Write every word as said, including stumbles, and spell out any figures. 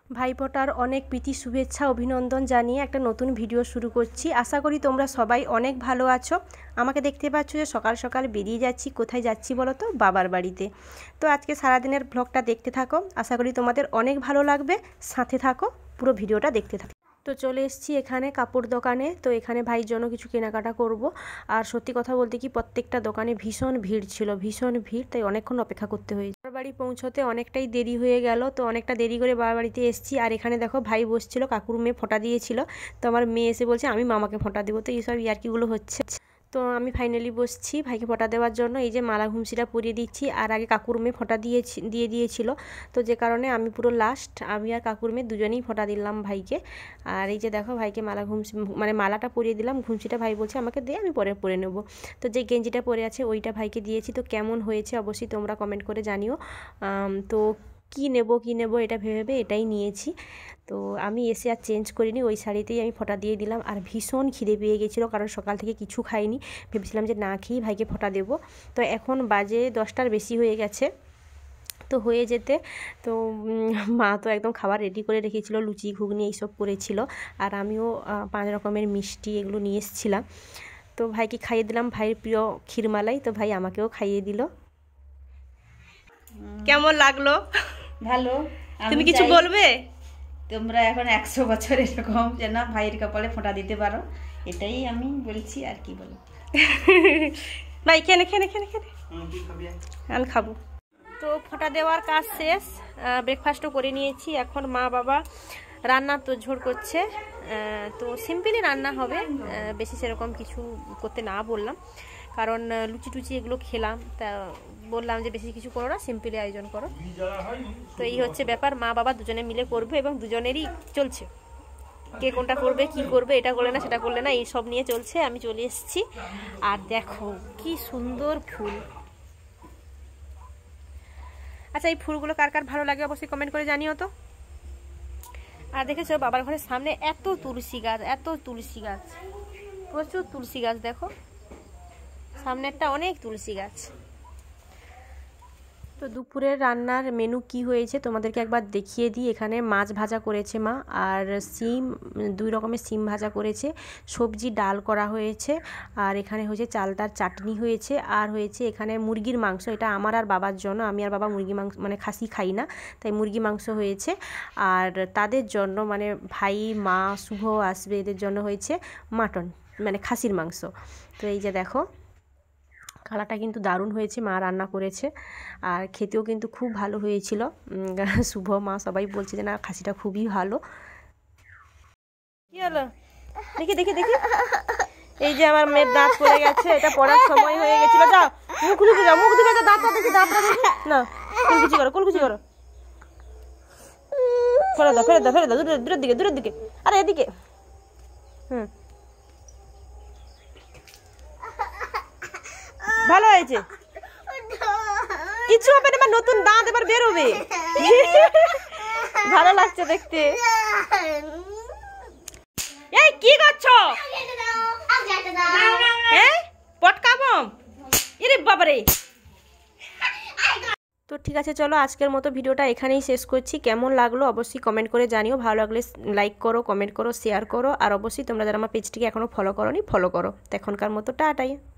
ভাইফোঁটার অনেক প্রীতি শুভেচ্ছা অভিনন্দন জানিয়ে একটা নতুন ভিডিও শুরু করছি। আশা করি তোমরা সবাই অনেক ভালো আছো। আমাকে দেখতে পাচ্ছ যে সকাল সকাল বেরিয়ে যাচ্ছি। কোথায় যাচ্ছি বলো তো? বাবার বাড়িতে। তো আজকে সারাদিনের ব্লগটা দেখতে থাকো, আশা করি তোমাদের অনেক ভালো লাগবে। সাথে থাকো, পুরো ভিডিওটা দেখতে থাকো। তো চলে এসেছি এখানে কাপড় দোকানে। তো এখানে ভাইয়ের জন্য কিছু কেনাকাটা করব। আর সত্যি কথা বলতে কি প্রত্যেকটা দোকানে ভীষণ ভিড় ছিল, ভীষণ ভিড়, তাই অনেকক্ষণ অপেক্ষা করতে হয়েছে। বাবার বাড়ি পৌঁছতে অনেকটাই দেরি হয়ে গেল। তো অনেকটা দেরি করে বাবার বাড়িতে এসেছি। আর এখানে দেখো ভাই বসছিল, কাকুর মেয়ে ফোঁটা দিয়েছিল। তো আমার মেয়ে এসে বলছে আমি মামাকে ফোঁটা দেবো। তো এইসব ইয়ার্কিগুলো হচ্ছে। তো আমি ফাইনালি বসছি ভাইকে ফোঁটা দেওয়ার জন্য। এই যে মালা ঘুমসিটা পরিয়ে দিচ্ছি। আর আগে কাকুর মেয়ে ফোঁটা দিয়েছি দিয়ে দিয়েছিল। তো যে কারণে আমি পুরো লাস্ট, আমি আর কাকুর মেয়ে দুজনেই ফোঁটা দিলাম ভাইকে। আর এই যে দেখো ভাইকে মালা ঘুমসি মানে মালাটা পরিয়ে দিলাম, ঘুমসিটা ভাই বলছে আমাকে দে, আমি পরে পরে নেব। তো যে গেঞ্জিটা পরে আছে ওইটা ভাইকে দিয়েছি। তো কেমন হয়েছে অবশ্যই তোমরা কমেন্ট করে জানিও। তো কি নেব কি নেব এটা ভেবে ভেবে এটাই নিয়েছি। তো আমি এসে আর চেঞ্জ করিনি, ওই শাড়িতেই আমি ফোঁটা দিয়ে দিলাম। আর ভীষণ খিদে পেয়ে গেছিলো, কারণ সকাল থেকে কিছু খাইনি। ভেবেছিলাম যে না খেয়েই ভাইকে ফোঁটা দেবো। তো এখন বাজে দশটার বেশি হয়ে গেছে। তো হয়ে যেতে তো মা তো একদম খাবার রেডি করে রেখেছিল, লুচি ঘুগনি এইসব করেছিল। আর আমিও পাঁচ রকমের মিষ্টি এগুলো নিয়ে এসেছিলাম। তো ভাইকে খাইয়ে দিলাম, ভাইয়ের প্রিয় ক্ষীরমালাই। তো ভাই আমাকেও খাইয়ে দিল। কেমন লাগলো? ভালো। তুমি কিছু বলবে? তোমরা এখন একশো বছর এরকম যেন ভাইয়ের কপালে ফোঁটা দিতে পারো, এটাই আমি বলছি। আর কি বলো ভাই, খেনে খেনে খেনে খেনে আমি খাবো। তো ফোঁটা দেওয়ার কাজ শেষ, ব্রেকফাস্টও করে নিয়েছি। এখন মা বাবা রান্নার তোড়জোড় করছে। তো সিম্পলি রান্না হবে, বেশি সেরকম কিছু করতে না বললাম, কারণ লুচি টুচি এগুলো খেলাম। তা বললাম যে বেশি কিছু করো না, সিম্পলি আয়োজন করো। তো এই হচ্ছে ব্যাপার, মা বাবা দুজনে মিলে করবে এবং দুজনেরই চলছে। কে কোনটা করবে কি করবে, এটা করলে না সেটা করলে না, এই সব নিয়ে চলছে। আমি চলে এসেছি। আর দেখো কি সুন্দর ফুল। আচ্ছা, এই ফুলগুলো কার কার ভালো লাগে অবশ্যই কমেন্ট করে জানিও তো। আর দেখেছো বাবার ঘরের সামনে এত তুলসী গাছ, এত তুলসী গাছ, প্রচুর তুলসী গাছ। দেখো সামনেরটা অনেক তুলসী গাছ। তো দুপুরের রান্নার মেনু কি হয়েছে তোমাদেরকে একবার দেখিয়ে দিই। এখানে মাছ ভাজা করেছে মা, আর সিম, দুই রকমের সিম ভাজা করেছে, সবজি ডাল করা হয়েছে, আর এখানে হয়েছে চালতার চাটনি হয়েছে, আর হয়েছে এখানে মুরগির মাংস। এটা আমার আর বাবার জন্য, আমি আর বাবা মুরগি মাংস মানে খাসি খাই না, তাই মুরগি মাংস হয়েছে। আর তাদের জন্য মানে ভাই মা শুভ আসবে, এদের জন্য হয়েছে মাটন মানে খাসির মাংস। তো এই যে দেখো কালারটা কিন্তু দারুণ হয়েছে, মা রান্না করেছে। আর খেতেও কিন্তু খুব ভালো হয়েছিল। শুভ মা সবাই বলছে যে না খাসিটা খুবই ভালো। কি হলো দেখি দেখি দেখি। এই যে আমার মেয়ের দাঁত পড়ে গেছে, এটা পড়ার সময় হয়ে গেছিল। যাও মুখ ধুকে যাও, মুখ ধুকে যাও, দাঁতটা দেখি, দাঁতটা দেখি না। কুলকুচি করো কুলকুচি করো, ফেলে দাও ফেলে দাও ফেলে দাও, দূরের দূরের দিকে দূরের দিকে। আরে এদিকে। হুম ভালো হয়েছে, কিছু হবে না, নতুন দাঁত এবার বেরোবে। ভালো লাগছে দেখতে। এই কি করছো? হ্যাঁ পটকাবো? এরে বাবারে। তো ঠিক আছে, চলো আজকের মতো ভিডিওটা এখানেই শেষ করছি। কেমন লাগলো অবশ্যই কমেন্ট করে জানিও। ভালো লাগলে লাইক করো, কমেন্ট করো, শেয়ার করো। আর অবশ্যই তোমরা যারা আমার পেজটিকে এখনও ফলো করোনি ফলো করো। তো এখনকার মতো টাটাই।